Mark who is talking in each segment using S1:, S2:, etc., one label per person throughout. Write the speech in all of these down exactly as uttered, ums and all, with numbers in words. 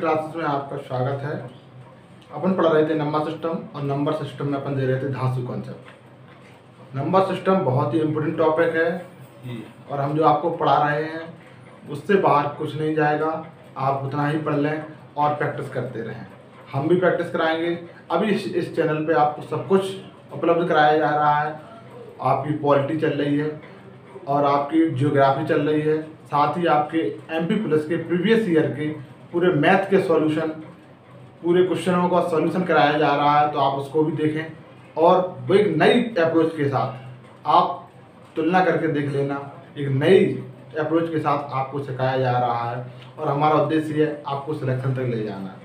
S1: Classes में आपका स्वागत है। अपन पढ़ रहे थे नंबर सिस्टम और नंबर सिस्टम में अपन दे रहे थे धांसू कॉन्सेप्ट। नंबर सिस्टम बहुत ही इम्पोर्टेंट टॉपिक है और हम जो आपको पढ़ा रहे हैं उससे बाहर कुछ नहीं जाएगा। आप उतना ही पढ़ लें और प्रैक्टिस करते रहें। हम भी प्रैक्टिस कराएंगे। अभी इस, इस चैनल पे आपको सब कुछ उपलब्ध कराया जा रहा है। आपकी पॉलिटी चल रही है और आपकी ज्योग्राफी चल रही है, साथ ही आपके एमपी प्लस के प्रीवियस ईयर के पूरे मैथ के सॉल्यूशन, पूरे क्वेश्चनों का सॉल्यूशन कराया जा रहा है। तो आप उसको भी देखें और वो एक नई अप्रोच के साथ आप तुलना करके देख लेना। एक नई अप्रोच के साथ आपको सिखाया जा रहा है और हमारा उद्देश्य है आपको सिलेक्शन तक ले जाना।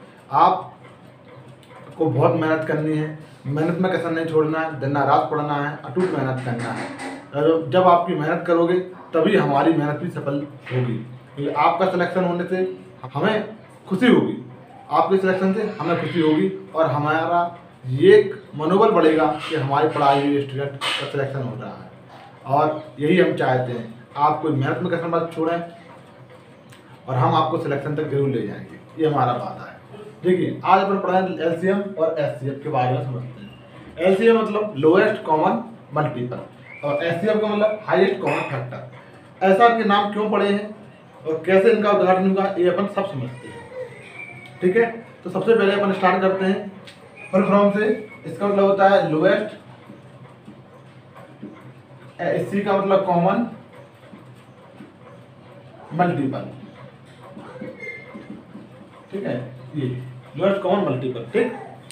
S1: आपको बहुत मेहनत करनी है, मेहनत में कसर नहीं छोड़ना है, दिन रात पढ़ना है, अटूट मेहनत करना है। जब आपकी मेहनत करोगे तभी हमारी मेहनत भी सफल होगी, क्योंकि आपका सिलेक्शन होने से हमें खुशी होगी, आपके सिलेक्शन से हमें खुशी होगी और हमारा ये मनोबल बढ़ेगा कि हमारी पढ़ाई हुई स्टूडेंट का सिलेक्शन हो रहा है। और यही हम चाहते हैं, आप कोई मेहनत में कसर मत छोड़ें और हम आपको सिलेक्शन तक जरूर ले जाएंगे, ये हमारा वादा है। देखिए, आज अपन पढ़ाएं एलसीएम और एचसीएफ के बारे में समझते हैं। एलसीएम मतलब लोएस्ट कॉमन मल्टीपल और एचसीएफ का मतलब हाईएस्ट कॉमन फैक्टर। ऐसा के नाम क्यों पड़े हैं और कैसे इनका उदाहरण होगा, ये अपन सब समझते हैं। ठीक है, तो सबसे पहले अपन स्टार्ट करते हैं फुल फॉर्म से। इसका मतलब होता है लोएस्ट, एचसी का मतलब कॉमन मल्टीपल। ठीक है, ये लोएस्ट कॉमन मल्टीपल। ठीक,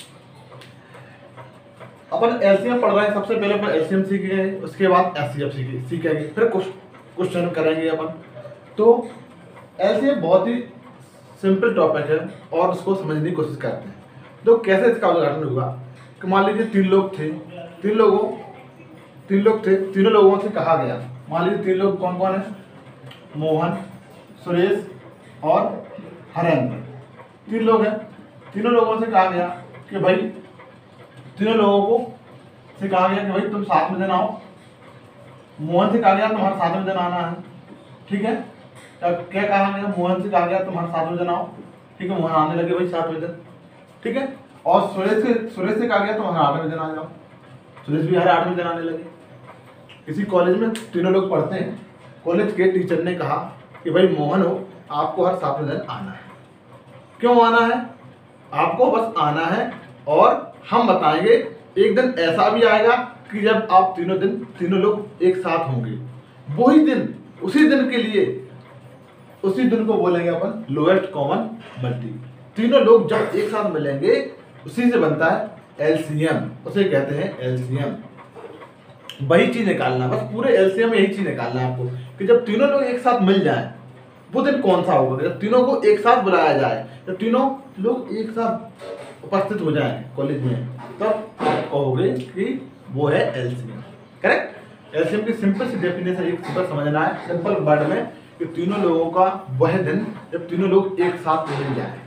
S1: अपन एलसीएम पढ़ रहे हैं। सबसे पहले अपन एलसीएम सीखेंगे, उसके बाद एचसीएफ सीखेंगे, फिर कुछ क्वेश्चन करेंगे अपन। तो एलसीएम बहुत ही सिंपल टॉपिक है और उसको समझने की कोशिश करते हैं। तो कैसे इसका उदाहरण होगा कि मान लीजिए तीन लोग थे, तीन लोगों तीन लोग थे तीनों लोगों से कहा गया, मान लीजिए तीन लोग कौन कौन है, मोहन, सुरेश और हरेंद्र। तीन लोग हैं। तीनों लोगों से कहा गया कि भाई तीनों लोगों को से कहा गया कि भाई तुम साथ में दिन आओ। मोहन से कहा गया तुम्हारे साथ में दिन आना है। ठीक है, तब क्या कहा गया, मोहन से कहा गया तुम्हारे साथ में दिन आओ। ठीक है, मोहन आने लगे भाई सात बजे दिन। ठीक है, और सुरेश से सुरेश से कहा गया तुम हर आठ बजे दिन आ जाओ। सुरेश भी हर आठ बजे दिन आने लगे। किसी कॉलेज में तीनों लोग पढ़ते हैं, कॉलेज के टीचर ने कहा कि भाई मोहन हो, आपको हर सात बजे दिन आना है। क्यों आना है? आपको बस आना है और हम बताएंगे एक दिन ऐसा भी आएगा कि जब आप तीनों दिन तीनों लोग एक साथ होंगे। वही दिन, उसी दिन के लिए, उसी दिन को बोलेंगे अपन लोएस्ट कॉमन मल्टी। तीनों लोग जब एक साथ मिलेंगे उसी से बनता है एलसीएम, उसे कहते हैं एलसीएम। वही चीज निकालना, बस पूरे एलसीएम में यही चीज निकालना है आपको कि जब तीनों लोग एक साथ मिल जाएं वो दिन कौन सा होगा। जब तीनों को एक साथ बुलाया जाए, जब तीनों लोग एक साथ उपस्थित हो जाएं कॉलेज में, तब आप कहोगे कि वो है एलसीएम। करेक्ट। एलसीएम की सिंपल सी डेफिनेशन एक सिंपल समझना है, सिंपल वर्ड में, कि तीनों लोगों का वह दिन जब तीनों लोग एक साथ मिल जाए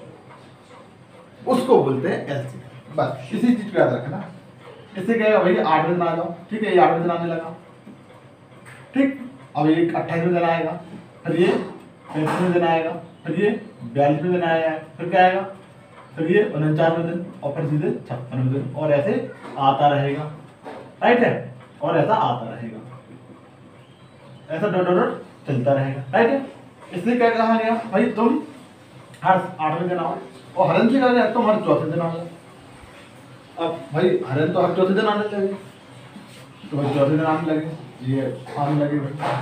S1: उसको बोलते हैं एलसीएम। बस इसी चीज को याद रखना। इससे कहेगा भाई आठ बजे आ जाओ। ठीक है, ये आठ बजे आने लगा। ठीक, अब ये अट्ठाईस दिन आएगा, फिर ये पैंतीस दिन आएगा, फिर ये बयालीस दिन आएगा, फिर क्या आएगा, फिर ये उनचासवें दिन और फिर सीधे छप्पनवें दिन, और ऐसे आता रहेगा। राइट है, और ऐसा आता रहेगा, ऐसा डॉट डॉट डॉट चलता रहेगा। राइट है। इसलिए क्या कहा गया, भाई तुम हर आठवें दिन आओ, और हरन से कहा गया तुम हर चौथे दिन आओ। अब भाई हरन तो हर चौथे दिन आने लगे, तो भाई चौथे दिन आने लगे, ये आने लगे भाई।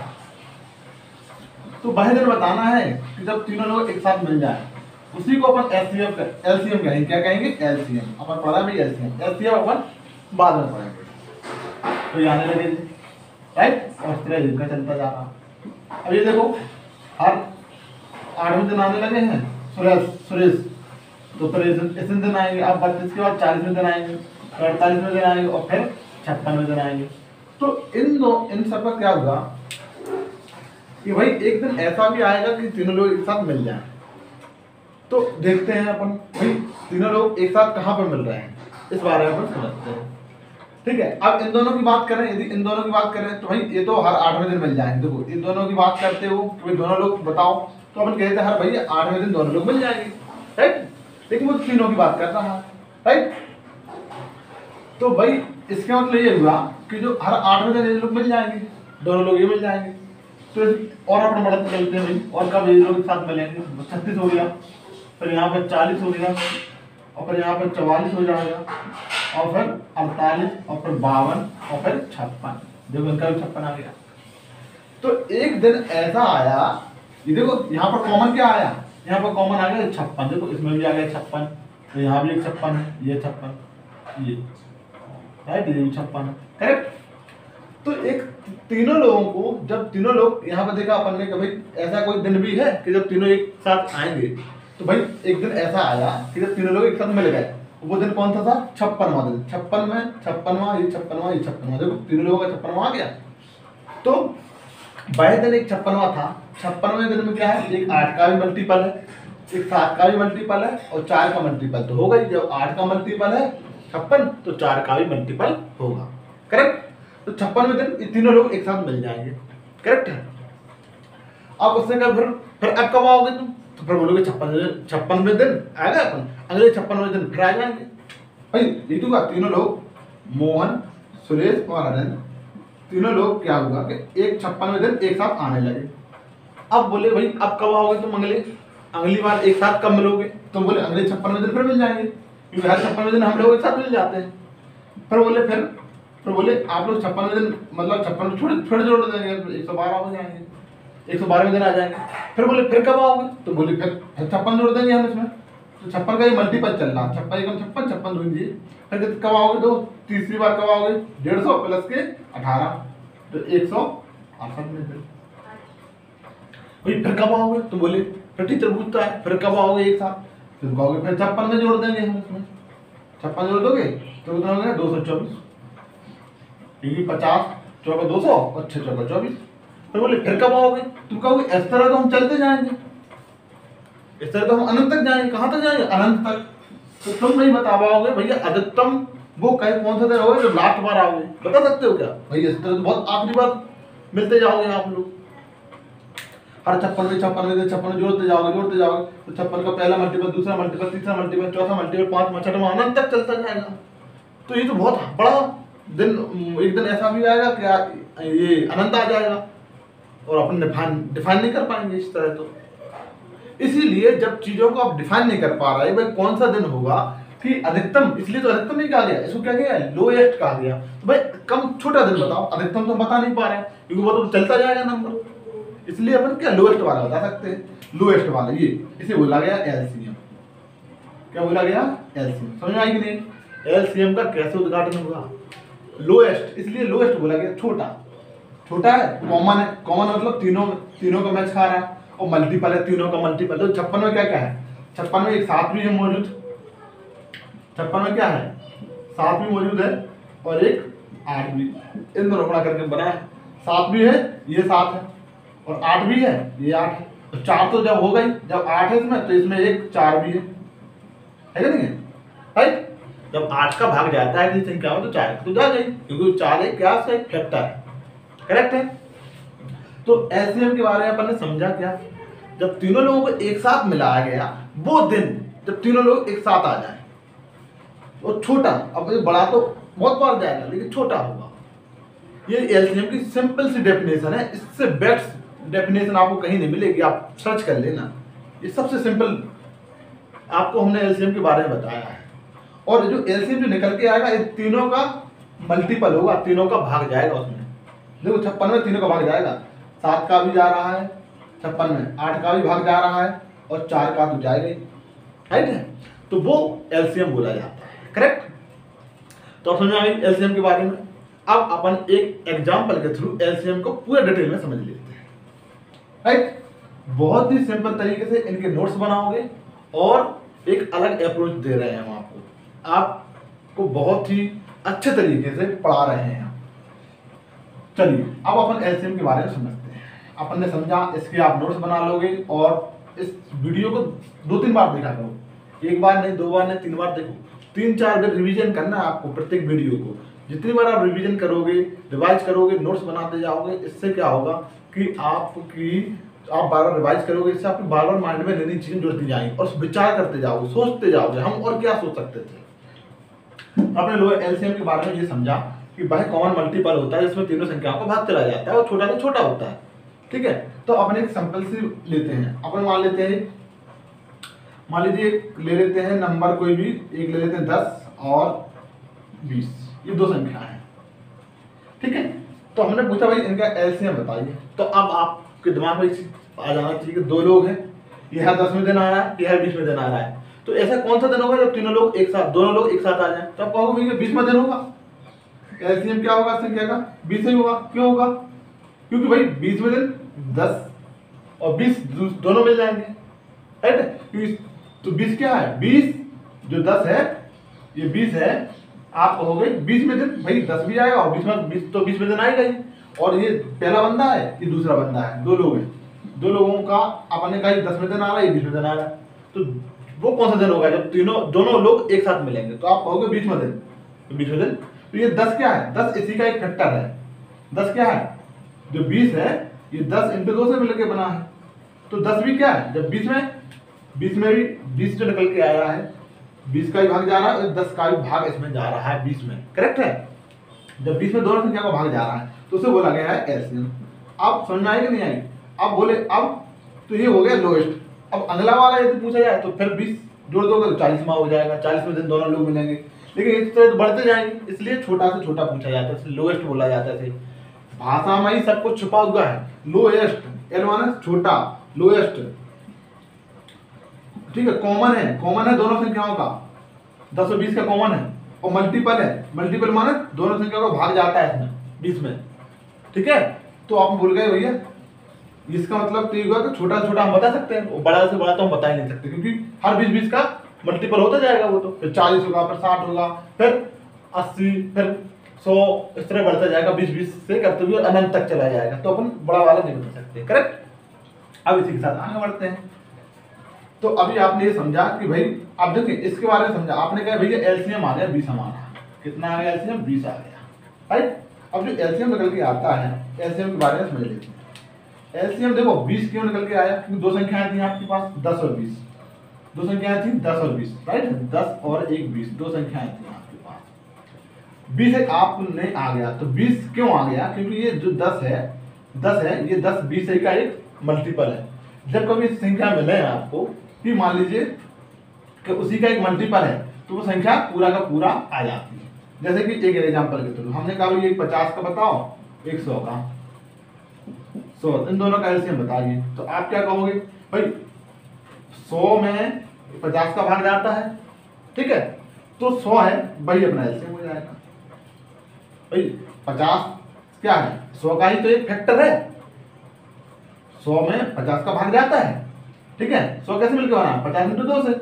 S1: तो वह दिन बताना है कि जब तीनों लोग एक साथ मिल जाए, उसी को अपन एलसीएम एलसीएम कहेंगे। क्या कहेंगे? एलसीएम। अपन पढ़ा भाई एलसीएम। एलसीएम अपन बाद में पढ़ेंगे। तो ये आने लगे, राइट, और इस तरह इनका चलता जा रहा। अब ये देखो, हर आठवें दिन आने लगे हैं सुरेश सुरेश तो फिर इस दिन आएंगे। अब बत्तीस के बाद चालीसवें दिन आएंगे, अड़तालीसवें दिन आएंगे और फिर छप्पनवें दिन आएंगे। तो इन दो इन सब का क्या होगा कि भाई एक दिन ऐसा भी आएगा कि तीनों लोग एक साथ मिल जाएं। तो देखते हैं अपन भाई तीनों लोग एक साथ कहाँ पर मिल रहे हैं, इस बारे में अपन समझते हैं। ठीक है, अब इन दोनों की बात करें, यदि इन दोनों की बात करें तो भाई ये तो हर आठवें दिन मिल जाएंगे। देखो, इन दोनों की बात करते हो कि भाई दोनों लोग बताओ, तो अपन कहते हैं हर भाई आठवें दिन दोनों लोग मिल जाएंगे। राइट, लेकिन वो तीनों की बात कर रहा है, राइट। तो भाई इसका मतलब ये हुआ कि जो हर आठवें दिन ये लोग मिल जाएंगे, दोनों लोग ये मिल जाएंगे। तो और अपन बढ़ते चलते हैं भाई, और कब ये लोग एक साथ मिलेंगे, छत्तीस हो गया, फिर यहाँ पर चालीस हो गया, और फिर यहाँ पर चवालीस हो जाएगा, और फिर अड़तालीस, और फिर बावन, और फिर छप्पन, देखो इनका भी छप्पन आ गया। तो एक दिन ऐसा आया, ये देखो यहाँ पर कॉमन क्या आया, यहाँ पर कॉमन आ गया छप्पन, देखो इसमें भी आ गया छप्पन, तो यहाँ भी एक छप्पन है, ये छप्पन, ये राइट, ये भी छप्पन है, करेक्ट। तो एक तीनों लोगों को, जब तीनों लोग यहाँ पर देखा अपन ने कि भाई ऐसा कोई दिन भी है कि जब तीनों एक साथ आएंगे, तो भाई एक दिन ऐसा आया कि जब तीनों लोग एक साथ मिल गए, वो दिन कौन सा था, छप्पनवा दिन, छप्पन में छप्पनवा, ये छप्पनवा, ये छप्पनवा, देखो तीनों लोगों का छप्पनवा आ गया। तो बाई दिन एक छप्पनवा था, छप्पनवें दिन में क्या है, एक आठ का भी मल्टीपल है, एक सात का भी मल्टीपल है, और चार का मल्टीपल तो होगा ही, जब आठ का मल्टीपल है छप्पन, तो चार का भी मल्टीपल होगा, करेक्ट। तो छप्पनवें दिन ये तीनों लोग एक साथ मिल जाएंगे, करेक्ट है। अब उससे क्या, फिर फिर अब कब आओगे तुम, तो फिर बोलोगे छप्पन छप्पनवें दिन आ गए अपन, अगले छप्पनवें दिन फिर आ जाएंगे। भाई ये तो क्या, तीनों लोग मोहन, सुरेश और आनंद, तीनों लोग क्या हुआ कि एक छप्पनवें दिन एक साथ आने लगे। अब बोले भाई अब कब आओगे तुम, अगले अगली बार एक साथ कब मिलोगे, तो बोले अगले छप्पनवें दिन फिर मिल जाएंगे, क्योंकि हर छप्पनवें दिन हम लोग एक साथ मिल जाते हैं। फिर बोले फिर फिर बोले आप लोग छप्पनवें दिन मतलब छप्पन छोड़ छोड़ जोड़ देंगे, एक सौ बारह हो जाएंगे, एक सौ बारहवें दिन आ जाएंगे। फिर बोले फिर कब आओगे, तो बोले फिर छप्पन जोड़ देंगे हम इसमें, तो छप्पन का ये मल्टीपल चल रहा है, छप्पन एकम छप्पन, छप्पन दो जी, फिर कब आओगे, तो तीसरी बार कब आओगे, डेढ़ सौ प्लस के अठारह, तो एक सौ अड़सठ में फिर फिर कब आओगे, तो बोले फिर टीचर पूछता है फिर कब आओगे एक साथ, फिर कहोगे फिर छप्पन में जोड़ देंगे हम इसमें, छप्पन जोड़ दोगे तो कितना हो गया, दो सौ चौबीस, क्योंकि पचास चौका दो सौ और छः चौका चौबीस। फिर बोले फिर कब आओगे, तुम कहोगे इस तरह तो हम चलते जाएंगे, इस तरह तो हम अनंत तक जाएंगे, कहाँ तक जाएंगे, अनंत तक। तो तुम नहीं बता पाओगे भैया अधिकतम वो कहीं कौन सा दिन होगा जब लास्ट बार आओगे, बता सकते हो क्या भैया, इस तरह तो बहुत आखिरी बार मिलते जाओगे आप लोग, हर छप्पन में छप्पन में छप्पन जोड़ते जाओगे जोड़ते जाओगे, तो छप्पन का पहला मल्टीपल, दूसरा मल्टीपल, तीसरा मल्टीपल, चौथा मल्टीपल, पांचवा छठवां अनंत तक चलता जाएगा। तो ये तो बहुत बड़ा दिन, एक दिन ऐसा भी आएगा कि ये अनंत आ जाएगा और अपन डिफाइन डिफाइन नहीं कर पाएंगे इस तरह। तो इसीलिए जब चीजों को आप डिफाइन नहीं कर पा रहे भाई कौन सा दिन होगा कि अधिकतम, इसलिए तो अधिकतम नहीं कहा गया, इसको क्या गया, लोएस्ट कहा गया। तो भाई कम छोटा दिन बताओ, अधिकतम तो बता नहीं पा रहे क्योंकि वो तो चलता जाएगा नंबर, इसलिए अपन क्या लोएस्ट वाला बता सकते हैं, लोएस्ट वाला ये इसे बोला गया एलसीएम। क्या बोला गया, एलसीएम। समझ में आई कि नहीं, एलसीएम का कैसे उद्घाटन हुआ, लोएस्ट, इसलिए लोएस्ट बोला गया, छोटा छोटा है, कॉमन है, कॉमन मतलब तीनों तीनों का मैच खा रहा है, और मल्टीपल है, तीनों का मल्टीपल। तो छप्पन में क्या क्या है, छप्पन में एक सात भी है मौजूद, छप्पन में क्या है, सात भी मौजूद है और एक आठ भी, इन दोनों गुणा करके बना है, सात भी है, ये सात है, और आठ भी है, ये आठ है। तो चार तो जब हो गई, जब आठ है इसमें तो इसमें एक चार भी है, है कि नहीं है, राइट। जब आठ का भाग जाता है किसी संख्या में तो चार तो जा गई, क्योंकि चार एक क्या है, फैक्टर है, करेक्ट है। तो एलसीएम के बारे में अपन ने समझा क्या, जब तीनों लोगों को एक साथ मिलाया गया वो दिन, जब तीनों लोग एक साथ आ जाए, वो छोटा, अब ये बड़ा तो बहुत बार जाएगा लेकिन छोटा होगा। ये एलसीएम की सिंपल सी डेफिनेशन है, इससे बेस्ट डेफिनेशन आपको कहीं नहीं मिलेगी, आप सर्च कर लेना, ये सबसे सिंपल आपको हमने एलसीएम के बारे में बताया है। और जो एलसीएम जो निकल के आएगा ये तीनों का मल्टीपल होगा, तीनों का भाग जाएगा उसमें। देखो छप्पन में तीनों का भाग जाएगा, सात का भी जा रहा है छप्पन में, आठ का भी भाग जा रहा है और चार का तो जाएगा ही, राइट है। तो वो एलसीएम बोला जाता है, करेक्ट। तो समझ में आई एलसीएम के बारे में। अब अपन एक एग्जांपल के थ्रू एलसीएम को पूरे डिटेल में समझ लेते हैं, राइट। बहुत ही सिंपल तरीके से इनके नोट्स बनाओगे और एक अलग अप्रोच दे रहे हैं हम आपको, आपको बहुत ही अच्छे तरीके से पढ़ा रहे हैं। चलिए अब अपन एलसीएम के बारे में समझते हैं। अपन ने समझा, इसके आप नोट्स बना लोगे और इस वीडियो को दो तीन बार देखा करो, एक बार नहीं, दो बार नहीं, तीन बार देखो, तीन चार बार रिवीजन करना है आपको प्रत्येक वीडियो को। जितनी बार आप रिवीजन करोगे, रिवाइज करोगे, नोट्स बनाते जाओगे, इससे क्या होगा कि आपकी तो आप बार बार रिवाइज करोगे, इससे आपकी बार बार माइंड में नई नई चीजें जुड़ती जाएंगी और विचार करते जाओगे, सोचते जाओगे हम और क्या सोच सकते थे। आपने लोअर एलसीएम के बारे में ये समझा कि भाई कॉमन मल्टीपल होता है जिसमें तीनों संख्याओं का भाग चला जाता है और छोटा से छोटा होता है, ठीक है। तो अपन एक सिंपल सी लेते हैं, अपन मान लेते हैं, मान लीजिए ले लेते हैं नंबर कोई भी एक ले लेते हैं दस और बीस, ये दो संख्या है, ठीक है। तो हमने पूछा भाई इनका एलसीएम बताइए। तो अब आपके दिमाग में आ जाना चाहिए कि दो लोग हैं, ये है दस में दिन आ रहा है, ये है बीस में दिन आ रहा है, तो ऐसा कौन सा दिन होगा जब तीनों लोग एक साथ दोनों लोग एक साथ आ जाए? तो आप कहोगे भैया बीस में दिन होगा, एलसीएम क्या होगा संख्या का? बीस ही होगा। क्यों होगा? क्योंकि भाई बीस में दिन दस और बीस दोनों मिल जाएंगे, राइट। तो बीस क्या है? बीस जो दस है ये बीस है, आप कहोगे बीस में दिन, भाई दस भी आएगा और बीस में बीस तो बीस में दिन आएगा ही। और ये पहला बंदा है, ये दूसरा बंदा है, दो लोग हैं, दो लोगों का आपने कहा दस में दिन आ रहा है, ये बीस में दिन आ रहा है, तो वो कौन सा दिन होगा जब तीनों दोनों लोग एक साथ मिलेंगे? तो आप कहोगे बीस में दिन, तो बीस में दिन। तो ये दस क्या है? दस इसी का एक फैक्टर है। दस क्या है? जो बीस है ये दस इंटू दो से मिलकर बना है, तो दस भी क्या है? जब बीस में बीस में भी बीस जो निकल के आया है, बीस का भी भाग जा रहा है, दस का भी भाग इसमें जा रहा है बीस में, करेक्ट है। जब बीस में दोनों संख्या का भाग जा रहा है तो उसे बोला गया है एलसीएम। आप समझ में आई कि नहीं आई? अब बोले अब तो ये हो गया लोएस्ट। अब अगला वाला यदि पूछा जाए तो फिर बीस जोड़ दोगे तो चालीस में हो जाएगा, चालीस में दिन दोनों लोग मिलेंगे, लेकिन इस तरह तो बढ़ते जाएंगे, इसलिए छोटा से छोटा पूछा जाता है, इसलिए लोएस्ट बोला जाता है। भाषा में ही सब कुछ छुपा हुआ है। लोएस्ट, एल माने छोटा, लोएस्ट, ठीक है। कॉमन है, कॉमन है दोनों संख्याओं का, दस और बीस का कॉमन है, और मल्टीपल है, मल्टीपल माने दोनों संख्याओं का भाग जाता है इसमें बीस में, ठीक है। तो आप भूल गए भैया, इसका मतलब तो ये हुआ कि छोटा छोटा हम बता सकते हैं, बड़ा से बड़ा तो हम बता ही नहीं सकते, क्योंकि हर बीस बीस का मल्टीपल होता जाएगा, वो तो फिर चालीस होगा, फिर साठ होगा, फिर अस्सी, फिर सौ, इस तरह बढ़ता जाएगा, बीस बीस से करते हुए अनंत तक चला जाएगा, तो अपन बड़ा वाला नहीं बता सकते, करेक्ट। अब इसी के साथ आगे बढ़ते हैं। तो अभी आपने ये समझा कि भाई आप देखिए इसके बारे में समझा, आपने कहा भैया एलसीएम आ गया बीस हमारा, कितना आ गया एलसीएम? बीस आ गया, राइट। अब जो एलसीएम निकल के आता है, एलसीएम के बारे में समझ लेते हैं। एलसीएम देखो बीस क्यों निकल के आया? क्योंकि दो संख्याएं थी आपके पास, दस और बीस, दो संख्याएं थी दस और बीस, राइट। दस और एक बीस, दो संख्याएं थी आपके पास, बीस एक आपने आ गया। तो बीस क्यों आ गया? क्योंकि ये जो दस है, दस है ये दस बीस का एक मल्टीपल है। जब कभी संख्या मिले आपको कि मान लीजिए कि उसी का एक मल्टीपल है, तो वो संख्या पूरा का पूरा आ जाती है। जैसे कि एक एग्जांपल के थ्रू हमने कहा भाई एक पचास का बताओ, एक सौ का, सौ, इन दोनों का एलसीएम बताइए। तो आप क्या कहोगे? भाई सौ में पचास का भाग जाता है, ठीक है, तो सौ है, वही अपना एलसीएम हो जाएगा। भाई पचास क्या है? सौ का ही तो एक फैक्टर है, सौ में पचास का भाग जाता है, ठीक है। सौ कैसे मिलकर बना? पचास इंटू दो से,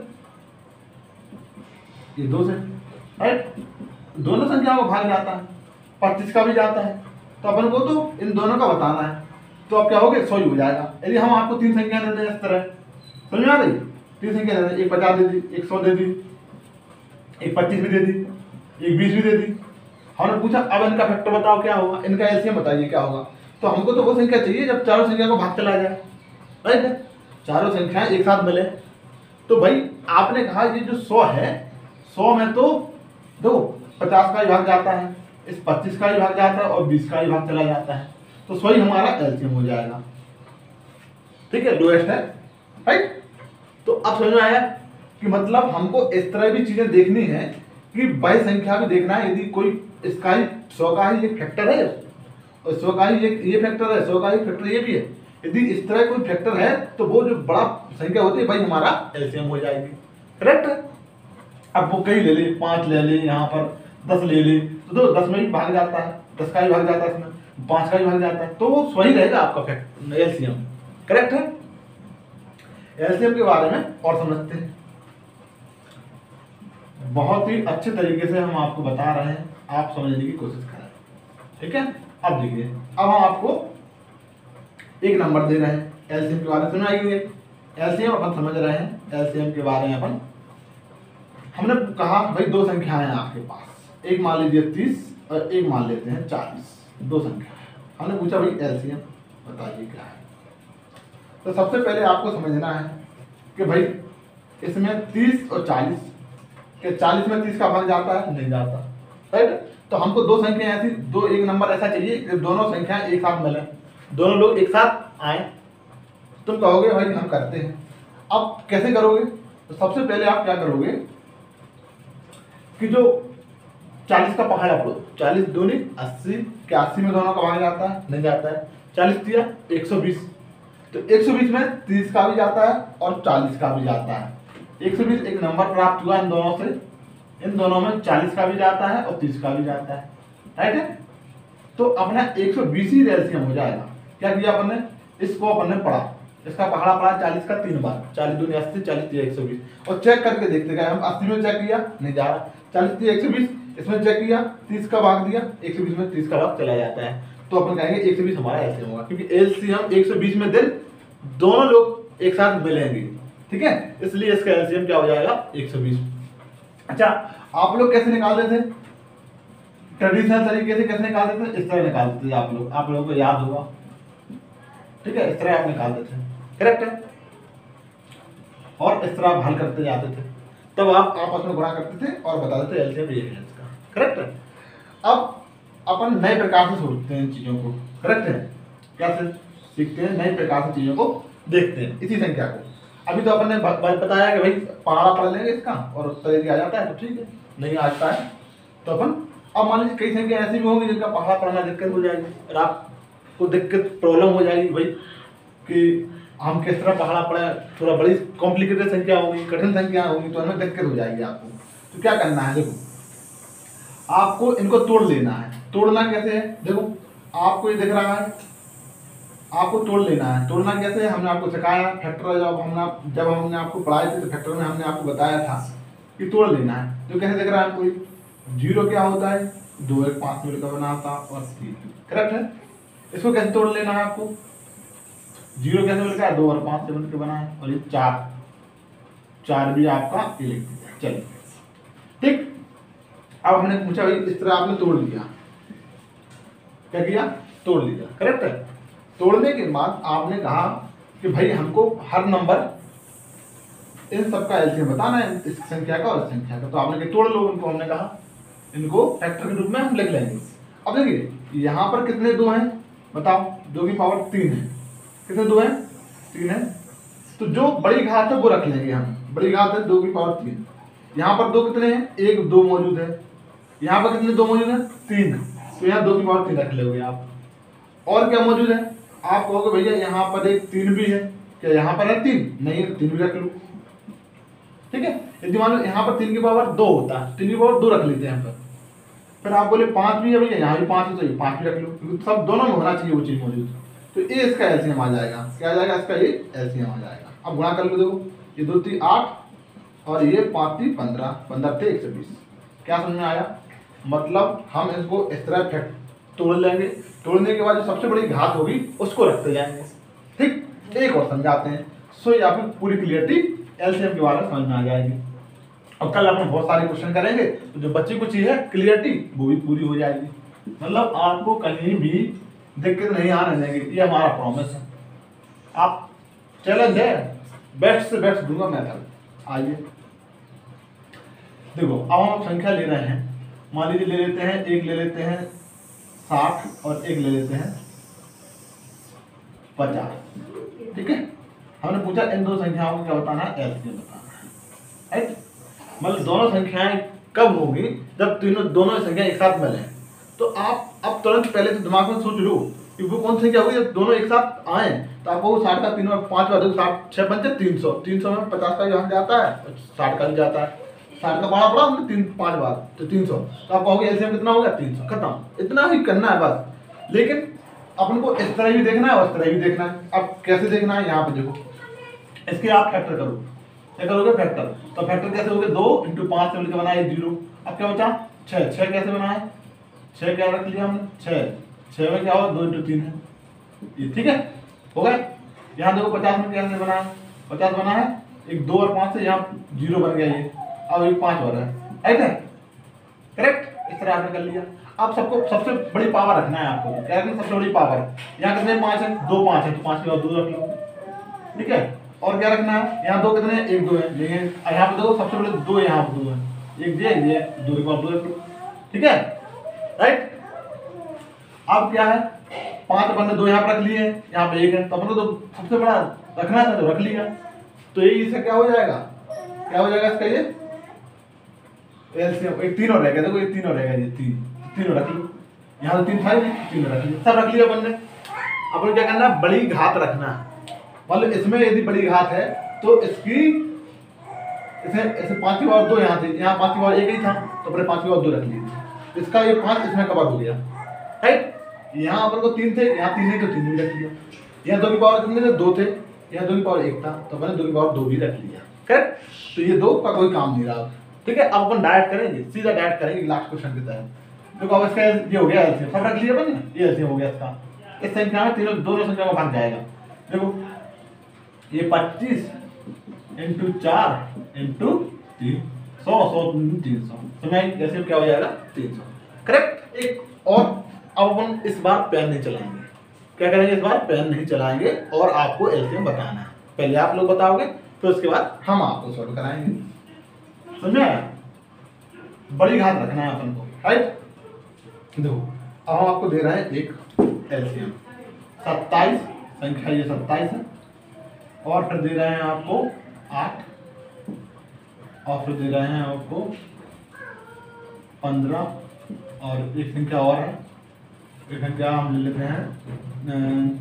S1: ये दो से, राइट। दोनों संख्याओं का भाग जाता है, पच्चीस का भी जाता है, तो अपन को तो इन दोनों का बताना है। तो आप क्या होगे? सौ ही हो जाएगा। यदि हम आपको तीन संख्या दे दें इस तरह, समझ में आ रही? तीन संख्या दे दें, एक पचास दे दी, एक सौ दे दी, एक पच्चीस भी दे दी, एक बीस भी दे दी। हमने पूछा अब इनका फैक्टर बताओ क्या होगा, इनका एलसीएम बताइए क्या होगा। तो हमको तो वो संख्या चाहिए जब चारों संख्या को भाग चला जाए, राइट है, चारों संख्याएं एक साथ मिले। तो भाई आपने कहा ये जो सौ है, सौ में तो दो पचास का ही भाग जाता है, इस पच्चीस का ही भाग जाता है और बीस का ही भाग चला जाता है, तो सौ ही हमारा एलसीएम हो जाएगा, ठीक है, लोएस्ट है, राइट। तो अब समझ में आया कि मतलब हमको इस तरह भी चीजें देखनी है कि बाई संख्या भी देखना है। यदि कोई इसका ही सौ का ही एक फैक्टर है और सौ का ही एक ये फैक्टर है, सौ का ही फैक्टर ये भी है, यदि इस तरह कोई फैक्टर है तो वो जो बड़ा संख्या होती है भाई हमारा एलसीएम हो जाएगी, करेक्ट। अब वो कई ले ले, पांच ले ले, यहाँ पर दस ले ले, तो दो दस में भी भाग जाता है, दस का भी भाग जाता है, इसमें पांच का भी भाग जाता है, तो वो सही रहेगा आपका फैक्टर एलसीएम, करेक्ट है। एलसीएम के बारे में और समझते हैं, बहुत ही अच्छे तरीके से हम आपको बता रहे हैं, आप समझने की कोशिश करें, ठीक है। अब देखिए, अब हम आपको एक नंबर दे रहे हैं, एलसीएम के बारे में समझाएंगे। एलसीएम अपन समझ रहे हैं, एलसीएम के बारे में अपन हमने कहा भाई दो संख्याएं हैं आपके पास, एक मान लीजिए तीस और एक मान लेते हैं चालीस, दो संख्या है। हमने पूछा भाई एलसीएम बताइए क्या है। तो सबसे पहले आपको समझना है कि भाई इसमें तीस और चालीस के चालीस में तीस का भाग जाता है, नहीं जाता, राइट। तो हमको दो संख्या ऐसी, दो एक नंबर ऐसा चाहिए कि दोनों संख्याएं एक साथ मिले, दोनों लोग एक साथ आए। तुम कहोगे भाई हम करते हैं, अब कैसे करोगे? तो सबसे पहले आप क्या करोगे कि जो चालीस का पहाड़ा पढ़ो, चालीस दूनी अस्सी, क्या अस्सी में दोनों का भाग जाता है, नहीं जाता है। चालीस दिया एक सौ बीस, तो एक सौ बीस में तीस का भी जाता है और चालीस का भी जाता है। एक सौ बीस एक नंबर प्राप्त हुआ इन दोनों से, इन दोनों में चालीस का भी जाता है और तीस का भी जाता है, राइट है। तो अपना एक सौ बीस ही एलसीएम हो जाएगा। क्या किया अपन ने, इसको अपन ने पढ़ा, इसका पहाड़ा पढ़ा चालीस का तीन बार, चालीस दूनी अस्सी, चालीस दिया एक सौ बीस, और चेक करके देखते गए हम, अस्सी में चेक किया नहीं जा रहा, चालीस दिया एक सौ बीस, इसमें चेक किया तीस का भाग दिया, एक सौ बीस में तीस का भाग चला जाता है। तो अपन कहेंगे एक सौ बीस हमारा एलसीएम होगा, क्योंकि एलसीएम एक सौ बीस में दिन दोनों लोग एक साथ मिलेंगे, ठीक है, इसलिए इसका एलसीएम क्या हो जाएगा एक सौ बीस। अच्छा, आप लोग कैसे निकालते थे? ट्रेडिशनल तरीके से कैसे निकालते थे? इस तरह निकालते थे आप लोग, आप लोगों को याद होगा, ठीक है, इस तरह आप निकालते थे, करेक्ट है। और इस तरह आप हल करते जाते थे, तब आप आपस में गुणा करते थे और बताते थे एलसीएम ये है इसका, करेक्ट है। अब अपन नए प्रकार से सोचते हैं चीजों को, करेक्ट है, कैसे सीखते हैं, नए प्रकार से चीजों को देखते हैं इसी संख्या को। अभी तो अपन ने बताया कि भाई पहाड़ा पढ़ लेंगे इसका और उत्तर यदि आ जाता है तो ठीक है, नहीं आता है तो अपन, अब मान लीजिए कई संख्या ऐसी भी होंगी जिनका पहाड़ा पढ़ना दिक्कत हो जाएगी और आपको दिक्कत प्रॉब्लम हो जाएगी भाई कि हम किस तरह पहाड़ा पढ़े, थोड़ा बड़ी कॉम्प्लिकेटेड संख्या होगी, कठिन संख्या होगी, तो हमें दिक्कत हो जाएगी आपको। तो क्या करना है, देखो आपको इनको तोड़ लेना है। तोड़ना कैसे है, देखो आपको ये दिख रहा है, आपको तोड़ लेना है। तोड़ना कैसे है, हमने आपको सिखाया फैक्टर, जब हमने जब हमने आपको पढ़ाए थे तो फैक्टर में हमने आपको बताया था कि तोड़ लेना है। तो कैसे दिख रहा है आपको, जीरो क्या होता है, दो एक पाँच मिनट का बना था और तीन, करेक्ट है। इसको कैसे तोड़ लेना है आपको, जीरो कैसे मिल गया, दो और पाँच से मिलकर बना है, और ये चार, चार भी आपका ये लिख दिया, चलिए ठीक। अब हमने पूछा भाई इस तरह आपने तोड़ लिया, क्या किया, तोड़ लिया, करेक्ट है। तोड़ने के बाद आपने कहा कि भाई हमको हर नंबर इन सब का एलसीएम बताना है, इस संख्या का और इस संख्या का। तो आपने कहा तोड़ लो इनको, हमने कहा इनको फैक्टर के रूप में हम लिख लेंगे। अब देखिए यहाँ पर कितने दो हैं बताओ, दो की पावर तीन है, कितने दो हैं, तीन है। तो जो बड़ी घात है वो रख लेंगे हम, बड़ी घात है दो की पावर तीन। यहाँ पर दो कितने हैं, एक दो मौजूद है, यहाँ पर कितने दो मौजूद है, तीन, तो यहाँ दो की पावर तीन रख लोगे आप। और क्या मौजूद है, आप कहोगे भैया यहाँ पर एक तीन भी है, क्या यहाँ पर है तीन, नहीं है, तीन भी रख लो, ठीक है। यदि मान लो यहाँ पर तीन की पावर दो होता है, तीन की पावर दो रख लेते हैं यहाँ पर। फिर आप बोले पाँच भी है भैया, यहाँ भी पाँच है तो ये पाँच भी रख लो, क्योंकि सब दोनों में होना चाहिए वो चीज मौजूद। तो ये इसका एलसीएम आ जाएगा, क्या आ जाएगा इसका, ये एलसीएम आ जाएगा। अब गुणा कर लो, देखो ये दो तीन आठ और ये पाँच तीन पंद्रह, पंद्रह थे एक सौ बीस। क्या समझ में आया, मतलब हम इसको इस तरह फेंक तोड़ लेंगे, तोड़ने के बाद जो सबसे बड़ी घात होगी उसको रखते जाएंगे, ठीक। एक और समझाते हैं, सो ये आपकी पूरी क्लियरिटी एलसीएम के बारे में समझ में आ जाएगी। और कल अपन बहुत सारे क्वेश्चन करेंगे, तो जो बच्चे को चाहिए क्लियरिटी वो भी पूरी हो जाएगी, मतलब आपको कहीं भी दिक्कत नहीं आने देंगे, ये हमारा प्रॉमिस है। आप चैलेंज है, बेस्ट से बेस्ट दूंगा मैं कल। आइए देखो, अब हम संख्या ले रहे हैं, मान लीजिए ले लेते हैं, एक ले लेते हैं साठ और एक ले लेते हैं पचास, ठीक है। हमने पूछा इन दो संख्याओं को क्या बताना है, एलसीएम बताना है, राइट। मतलब दोनों संख्याएं कब होगी, जब तीनों दोनों संख्या एक साथ मिले। तो आप अब तुरंत पहले तो दिमाग में सोच लो कि वो कौन संख्या होगी जब दोनों एक साथ आए। तो आपको साठ का तीन और पाँच बार साठ छः पंचे तीन सौ, तीन सौ में पचास का यहाँ जाता है, साठ का भी जाता है, साठ का बड़ा पड़ा हमने तीन पाँच बार तो तीन सौ। तो आप कहोगे एलसीएम कितना हो गया, तीन सौ, खत्म। इतना ही करना है बस। लेकिन अपन को इस तरह भी देखना है और इस तरह भी देखना है। अब कैसे देखना है, यहाँ पे देखो, इसके आप फैक्टर करो, क्या करोगे फैक्टर। तो फैक्टर कैसे होगे, दो इंटू पाँच से मिलकर बनाए जीरो। अब क्या बचा, छः, छः कैसे बनाए, छः क्या रख लिया हमने, छः, छः में क्या होगा, दो इंटू तीन है ये, ठीक है, हो गए। यहाँ देखो पचास में कैसे बनाए, पचास बना है, एक दो और पाँच से यहाँ जीरो बन गया ये, अब एक पाँच हो रहा है, राइट है, करेक्ट। इस तरह आपने कर लिया। अब सबको सबसे बड़ी पावर रखना है आपको, क्या रखना सबसे बड़ी पावर। यहाँ कितने पाँच है, दो पाँच है, तो पाँच के बाद दो रख लो, ठीक है। और क्या रखना है, यहाँ दो कितने हैं, एक दो है, लेकिन यहाँ पे दो सबसे बड़े दो, यहाँ पे दो है, एक दिया एक दिया, दो के पावर दो है, ठीक है, राइट। अब क्या है, पांच अपन ने दो यहाँ पर रख लिए हैं, यहाँ पे एक है, तो अपन को तो सबसे बड़ा रखना था तो रख लिया। तो ये इससे क्या हो जाएगा, क्या हो जाएगा इसका ये एलसीएम, एक तीन और रहेगा, देखो ये तीन और रहेगा, ये तीन तीनों रख लो, यहाँ तो तीन था, तीनों रख लिया, सब रख लिया अपन ने। अपन क्या करना, बड़ी घात रखना, मतलब इसमें यदि बड़ी घात है तो इसकी इसे ऐसे पांच की पावर दो यहाँ थी, यहाँ पांच की पावर एक ही था, तो अपने पांच की पावर दो रख ली, इसका ये पांच इसमें कवर हो गया, राइट। यहाँ अपन को तीन थे, यहाँ तीन नहीं तो तीन भी रख लिया, यहाँ दो की पावर कितने थे, दो थे, यहाँ दो की पावर एक था, तो मैंने दो की पावर दो भी रख लिया, करेक्ट। तो ये दो का कोई काम नहीं रहा, ठीक है। अब अपन डायरेक्ट करेंगे, सीधा डायरेक्ट करेंगे लास्ट क्वेश्चन के तहत। देखो अब इसका ये हो गया एलसीएम, सब रख लिया अपन ने, ये एलसीएम हो गया इसका, इस संख्या में तीनों दोनों संख्या में भाग जाएगा। देखो ये पच्चीस इंटू चार इंटू तीन सौ, सौ तीन सौ, समय जैसे क्या हो जाएगा तीन सौ, करेक्ट। एक और अब अपन इस बार पेन नहीं चलाएंगे, क्या करेंगे इस बार पेन नहीं चलाएंगे और आपको एलसीएम बताना है, पहले आप लोग बताओगे फिर उसके बाद हम आपको सॉल्व कराएंगे, समझ आया। बड़ी घात रखना है अपन को, राइट। देखो अब हम आपको दे रहे हैं एक एलसीएम सत्ताईस, संख्या ये सत्ताईस है, और फिर दे रहे हैं आपको आठ, और फिर दे रहे हैं आपको पंद्रह, और एक संख्या और है, एक संख्या हम ले लेते हैं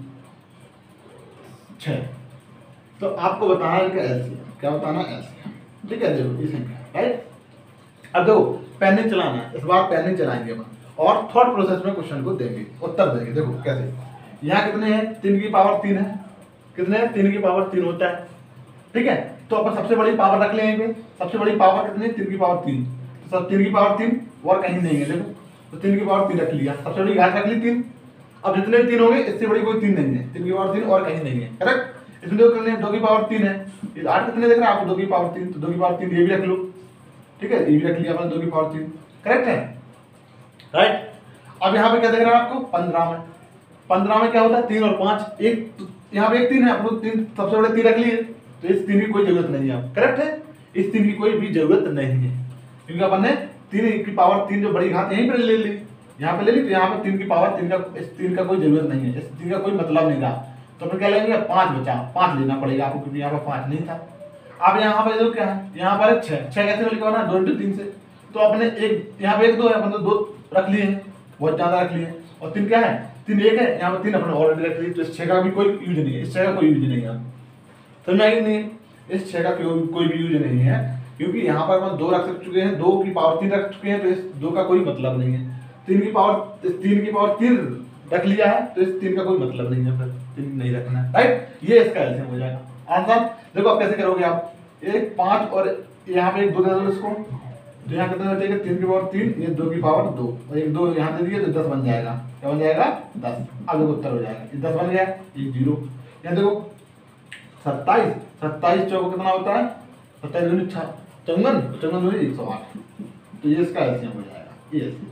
S1: छः। तो आपको बताना है कि एलसीएम क्या बताना है, एलसीएम, ठीक है। देखो ये संख्या, राइट। अब देखो पेन नहीं चलाना है, इस बार पेन नहीं चलाएंगे अपन, और थॉट प्रोसेस में क्वेश्चन को देंगे, उत्तर देंगे। देखो कैसे, यहाँ कितने हैं, तीन की पावर तीन है, कितने हैं, तीन की पावर तीन होता है, ठीक है। तो अपन सबसे बड़ी पावर रख लेंगे, सबसे बड़ी पावर कितनी है, तीन की पावर तीन, तो सब तीन की पावर तीन और कहीं नहीं है, देखो तो तीन की पावर तीन रख लिया, सबसे बड़ी घात रख ली तीन। अब जितने भी तीन होंगे इससे बड़ी कोई तीन नहीं है, तीन की पावर तीन और कहीं नहीं है, करेक्ट। इसमें देखो कितने, दो की पावर तीन है, आठ कितने देख रहे हैं आपको, दो की पावर तीन, तो दो की पावर तीन ये भी रख लो, ठीक है, ये भी रख लिया अपन, दो की पावर तीन, करेक्ट है, राइट। अब यहाँ पे क्या देख रहे हैं आपको, पंद्रह में, पंद्रह में क्या होता है, तीन और पांच, एक यहाँ पे एक तीन है, आपको तीन सबसे बड़े तीन रख लिए, तो इस तीन की कोई जरूरत नहीं है, करेक्ट है, इस तीन की कोई भी जरूरत नहीं है, क्योंकि अपन ने तीन की पावर तीन जो बड़ी घात यहीं पर ले ली, यहाँ पे ले ली, तो यहाँ पे तीन की पावर तीन का, इस तीन का कोई जरूरत नहीं है, इस तीन का कोई मतलब नहीं रहा, तो अपन क्या लेंगे, पांच बचा, पांच लेना पड़ेगा आपको, क्योंकि यहाँ पे पांच नहीं था। अब यहाँ पे जो क्या है, यहाँ पर छह, छह कैसे लिखा ना, दो इंटू तीन से, तो अपने एक यहाँ पे एक दो है, मतलब दो रख लिए हैं, बहुत ज्यादा रख लिए, और तीन क्या है, तीन एक है, यहाँ पे तीन अपने ऑलरेडी रख लिए, तो इस छह का भी कोई यूज नहीं है, इस छह का कोई यूज नहीं है, समझ आई नहीं, इस छह का कोई भी यूज नहीं है, क्योंकि यहाँ पर अपन दो रख चुके हैं, दो की पावर तीन रख चुके हैं, तो इस दो का कोई मतलब नहीं है। तीन की पावर, इस तीन की पावर तीन रख लिया है, तो इस तीन का कोई मतलब नहीं है, फिर तीन नहीं रखना है, राइट। ये इसका एलसीएम हो जाएगा आंसर। देखो आप कैसे करोगे, आप एक पांच और यहाँ पे एक दो दे दो इसको, तो यहाँ कितना बचेगा, तीन की पावर तीन, ये दो की पावर दो, और एक दो यहाँ दे दिए तो दस बन जाएगा, क्या बन जाएगा, दस। अब देखो उत्तर हो जाएगा, ये दस बन गया, ये जीरो। यहाँ देखो सत्ताईस, सत्ताईस चौको कितना होता है, सत्ताईस दूनी चौवन, चौवन दूनी एक सौ आठ, तो ये इसका एलसीएम हो जाएगा, ये एलसीएम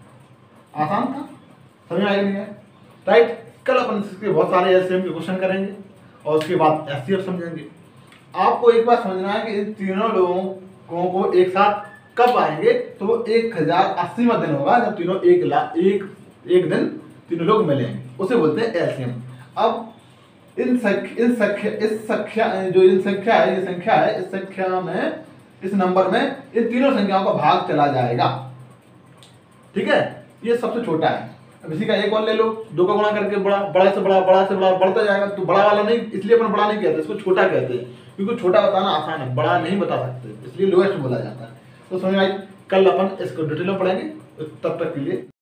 S1: आसान था, समझ में आएगा नहीं है, राइट। कल अपन इसके बहुत सारे एलसीएम के क्वेश्चन करेंगे और उसके बाद एचसीएफ समझेंगे। आपको एक बात समझना है कि इन तीनों लोगों को एक साथ कब आएंगे, तो वो एक हजार अस्सीवां दिन होगा जब तीनों एक लाख एक एक दिन तीनों लोग मिलेंगे, उसे बोलते हैं एलसीएम। अब इन संख्या इन संख्या इस संख्या जो इन संख्या है, ये संख्या है, इस संख्या में, इस नंबर में इन तीनों संख्याओं का भाग चला जाएगा, ठीक है। ये सबसे छोटा है, अब इसी का एक और ले लो, दो का गुणा करके बड़ा, बड़ा से बड़ा, बड़ा से बड़ा बढ़ता जाएगा, तो बड़ा वाला नहीं, इसलिए अपन बड़ा नहीं कहते, इसको छोटा कहते हैं, क्योंकि छोटा बताना आसान है, बड़ा नहीं बता सकते, इसलिए लोएस्ट बोला जाता है। तो समझ आई, कल अपन इसको डिटेल में पढ़ेंगे, तब तक के लिए